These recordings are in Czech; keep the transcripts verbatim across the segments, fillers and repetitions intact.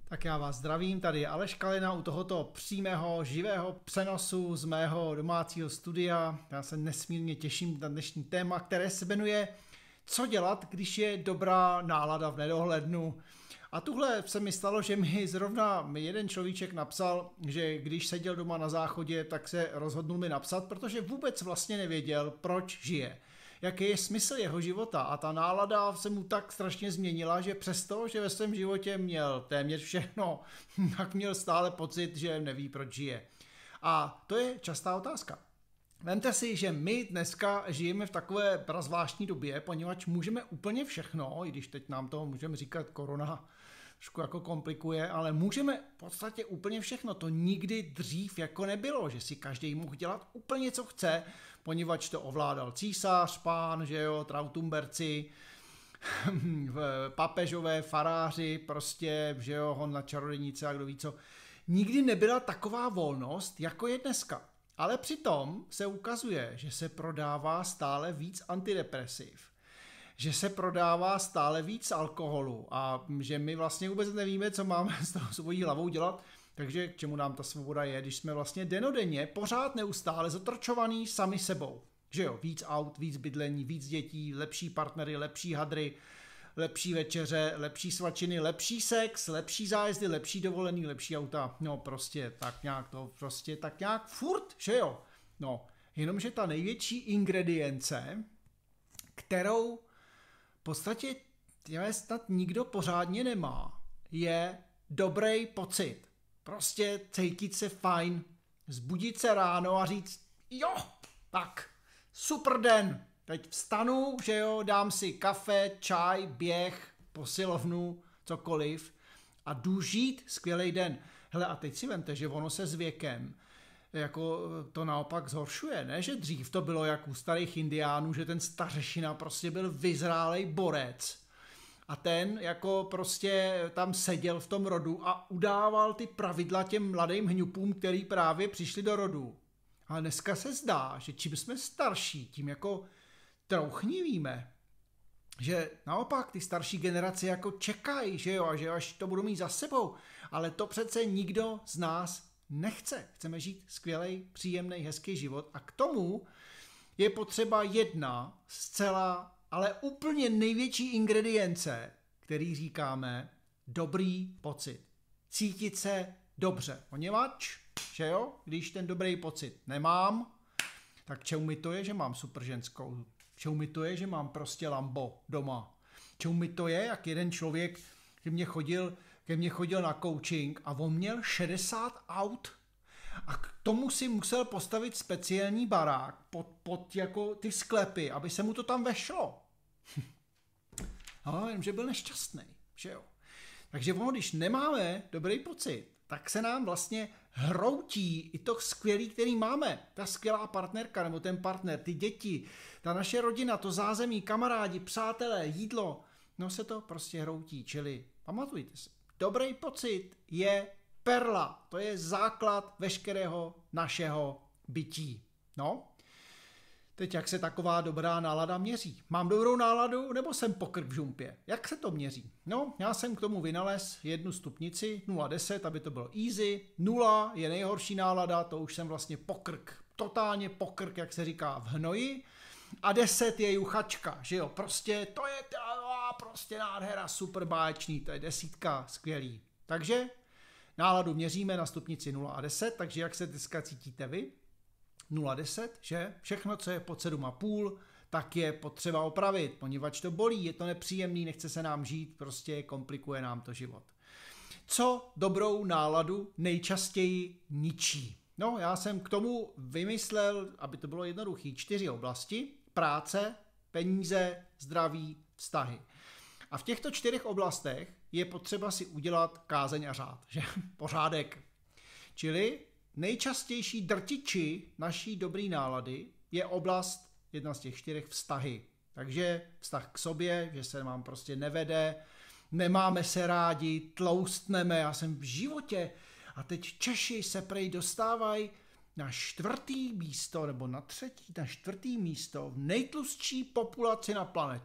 Tak já vás zdravím, tady je Aleš Kalina u tohoto přímého živého přenosu z mého domácího studia. Já se nesmírně těším na dnešní téma, které se jmenuje Co dělat, když je dobrá nálada v nedohlednu. A tuhle se mi stalo, že mi zrovna jeden človíček napsal, že když seděl doma na záchodě, tak se rozhodnul mi napsat, protože vůbec vlastně nevěděl, proč žije. Jaký je smysl jeho života a ta nálada se mu tak strašně změnila, že přesto, že ve svém životě měl téměř všechno, tak měl stále pocit, že neví, proč žije. A to je častá otázka. Vemte si, že my dneska žijeme v takové prazvláštní době, poněvadž můžeme úplně všechno, i když teď nám to můžeme říkat korona trošku jako komplikuje, ale můžeme v podstatě úplně všechno. To nikdy dřív jako nebylo, že si každý mohl dělat úplně co chce, poněvadž to ovládal císař, pán, že jo, trautumberci, papežové, faráři, prostě, že jo, hon na čarodějnice a kdo ví co. Nikdy nebyla taková volnost, jako je dneska. Ale přitom se ukazuje, že se prodává stále víc antidepresiv, že se prodává stále víc alkoholu a že my vlastně vůbec nevíme, co máme s tou svojí hlavou dělat, takže k čemu nám ta svoboda je, když jsme vlastně denodenně pořád neustále zatrčovaný sami sebou. Že jo, víc aut, víc bydlení, víc dětí, lepší partnery, lepší hadry, lepší večeře, lepší svačiny, lepší sex, lepší zájezdy, lepší dovolený, lepší auta. No prostě tak nějak to, prostě tak nějak furt, že jo. No, jenomže ta největší ingredience, kterou v podstatě je snad nikdo pořádně nemá, je dobrý pocit. Prostě cítit se fajn, zbudit se ráno a říct, jo, tak, super den, teď vstanu, že jo, dám si kafe, čaj, běh, posilovnu, cokoliv a jdu žít skvělý den. Hele, a teď si vemte, že ono se s věkem jako to naopak zhoršuje, ne? Že dřív to bylo jak u starých indiánů, že ten stařešina prostě byl vyzrálej borec a ten jako prostě tam seděl v tom rodu a udával ty pravidla těm mladým hňupům, který právě přišli do rodu. Ale dneska se zdá, že čím jsme starší, tím jako trouchnivíme, že naopak ty starší generace jako čekají, že jo, a že až to budou mít za sebou, ale to přece nikdo z nás nechce. Chceme žít skvělej, příjemný, hezký život a k tomu je potřeba jedna zcela, ale úplně největší ingredience, který říkáme dobrý pocit. Cítit se dobře. Poněvadž, že jo, když ten dobrý pocit nemám, tak čemu mi to je, že mám super ženskou? Čemu mi to je, že mám prostě Lambo doma? Čemu mi to je, jak jeden člověk ke mně chodil, ke mně chodil na coaching a on měl šedesát aut a k tomu si musel postavit speciální barák pod, pod jako ty sklepy, aby se mu to tam vešlo. No, jenže byl nešťastný, že jo. Takže ono, když nemáme dobrý pocit, tak se nám vlastně hroutí i to skvělý, který máme. Ta skvělá partnerka nebo ten partner, ty děti, ta naše rodina, to zázemí, kamarádi, přátelé, jídlo. No se to prostě hroutí, čili pamatujte si. Dobrý pocit je perla, to je základ veškerého našeho bytí. No, teď jak se taková dobrá nálada měří? Mám dobrou náladu nebo jsem pokrk v žumpě? Jak se to měří? No, já jsem k tomu vynalez jednu stupnici, nula deset, aby to bylo easy. Nula je nejhorší nálada, to už jsem vlastně pokrk, totálně pokrk, jak se říká, v hnoji. A deset je juchačka, že jo, prostě to je ta, prostě nádhera, super báječný, to je desítka, skvělý. Takže náladu měříme na stupnici nula a deset, takže jak se dneska cítíte vy? nula deset, že? Všechno, co je pod sedm a půl, tak je potřeba opravit, poněvadž to bolí, je to nepříjemný, nechce se nám žít, prostě komplikuje nám to život. Co dobrou náladu nejčastěji ničí? No, já jsem k tomu vymyslel, aby to bylo jednoduché, čtyři oblasti: práce, peníze, zdraví, vztahy. A v těchto čtyřech oblastech je potřeba si udělat kázeň a řád, že? Pořádek. Čili nejčastější drtiči naší dobré nálady je oblast, jedna z těch čtyřech, vztahy. Takže vztah k sobě, že se nám prostě nevede, nemáme se rádi, tloustneme, já jsem v životě. A teď Češi se prej dostávají na čtvrtý místo, nebo na třetí, na čtvrtý místo v nejtlustší populaci na planetě.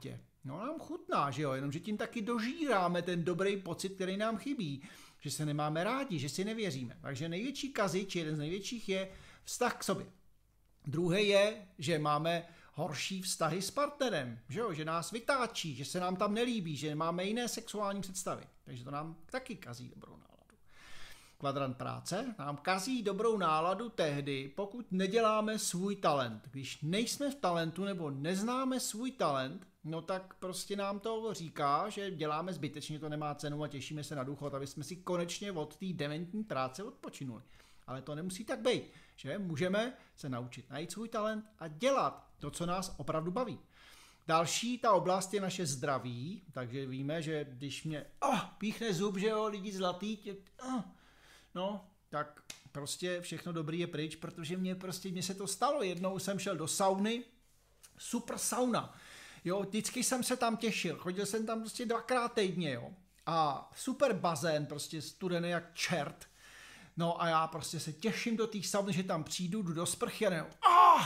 No nám chutná, že jo, jenomže tím taky dožíráme ten dobrý pocit, který nám chybí, že se nemáme rádi, že si nevěříme. Takže největší kazič, jeden z největších je vztah k sobě. Druhý je, že máme horší vztahy s partnerem, že jo, že nás vytáčí, že se nám tam nelíbí, že máme jiné sexuální představy. Takže to nám taky kazí dobrou náladu. Kvadrant práce nám kazí dobrou náladu tehdy, pokud neděláme svůj talent. Když nejsme v talentu nebo neznáme svůj talent, no tak prostě nám to říká, že děláme zbytečně, to nemá cenu a těšíme se na důchod, aby jsme si konečně od té dementní práce odpočinuli. Ale to nemusí tak být, že můžeme se naučit najít svůj talent a dělat to, co nás opravdu baví. Další ta oblast je naše zdraví, takže víme, že když mě oh, píchne zub, že jo, lidi zlatý, tě, oh, no, tak prostě všechno dobrý je pryč, protože mě prostě, mně se to stalo. Jednou jsem šel do sauny, super sauna, jo, vždycky jsem se tam těšil, chodil jsem tam prostě dvakrát týdně, jo, a super bazén, prostě studený jak čert. No a já prostě se těším do té sauny, že tam přijdu, jdu do sprchy a ne, ah!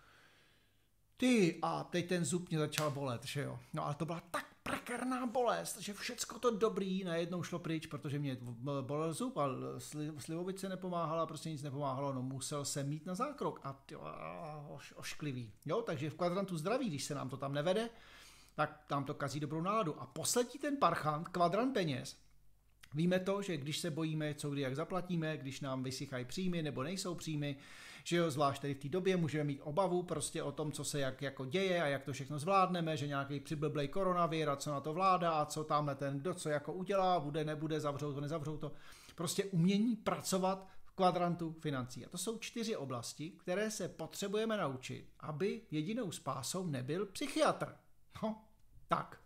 Ty, a teď ten zub mě začal bolet, že jo. No ale to byla tak prekerná bolest, že všecko to dobrý najednou šlo pryč, protože mě bolel zub a slivovice nepomáhala, prostě nic nepomáhalo, no musel jsem mít na zákrok a ty, oš, ošklivý. Jo, takže v kvadrantu zdraví, když se nám to tam nevede, tak tam to kazí dobrou náladu. A poslední ten parchant, kvadrant peněz. Víme to, že když se bojíme, co kdy jak zaplatíme, když nám vysychají příjmy nebo nejsou příjmy, že jo, zvlášť tady v té době můžeme mít obavu prostě o tom, co se jak jako děje a jak to všechno zvládneme, že nějaký přiblblej koronavir a co na to vláda a co tamhle ten kdo co jako udělá, bude, nebude, zavřou to, nezavřou to. Prostě umění pracovat v kvadrantu financí. A to jsou čtyři oblasti, které se potřebujeme naučit, aby jedinou spásou nebyl psychiatr. No, tak.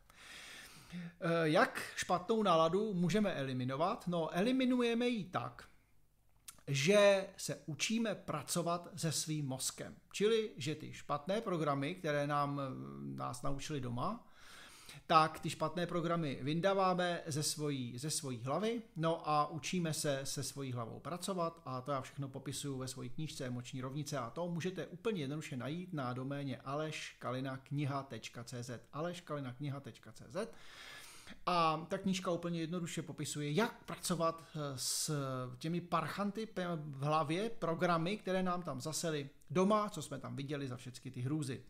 Jak špatnou náladu můžeme eliminovat? No, eliminujeme ji tak, že se učíme pracovat se svým mozkem. Čili, že ty špatné programy, které nám, nás naučili doma, tak ty špatné programy vyndáváme ze svojí, ze svojí hlavy, no a učíme se se svojí hlavou pracovat a to já všechno popisuju ve své knížce Emoční rovnice a to můžete úplně jednoduše najít na doméně aleš kalina kniha tečka cé zet aleš kalina kniha tečka cé zet a ta knížka úplně jednoduše popisuje, jak pracovat s těmi parchanty v hlavě, programy, které nám tam zasely doma, co jsme tam viděli za všechny ty hrůzy.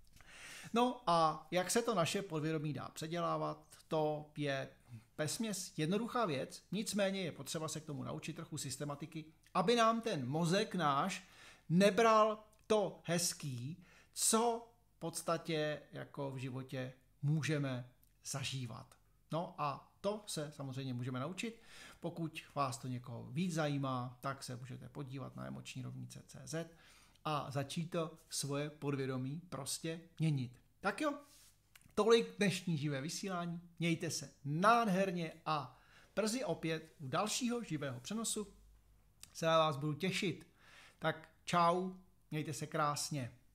No a jak se to naše podvědomí dá předělávat, to je vesměs jednoduchá věc, nicméně je potřeba se k tomu naučit trochu systematiky, aby nám ten mozek náš nebral to hezký, co v podstatě jako v životě můžeme zažívat. No a to se samozřejmě můžeme naučit. Pokud vás to někoho víc zajímá, tak se můžete podívat na emoční rovnice tečka cé zet a začít to svoje podvědomí prostě měnit. Tak jo, tolik dnešní živé vysílání. Mějte se nádherně a brzy opět u dalšího živého přenosu se na vás budu těšit. Tak čau, mějte se krásně.